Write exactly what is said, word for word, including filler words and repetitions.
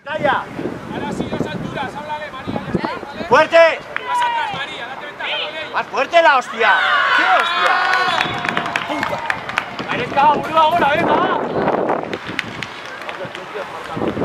Calla. Ahora sí, dos alturas, háblale, María, ya está, ¿vale? ¡Fuerte! Más atrás, María, date ventaja con ella. ¡Más fuerte la hostia! ¡Qué hostia! ¡Puta! ¡Eres cagado, boludo, ahora, venga!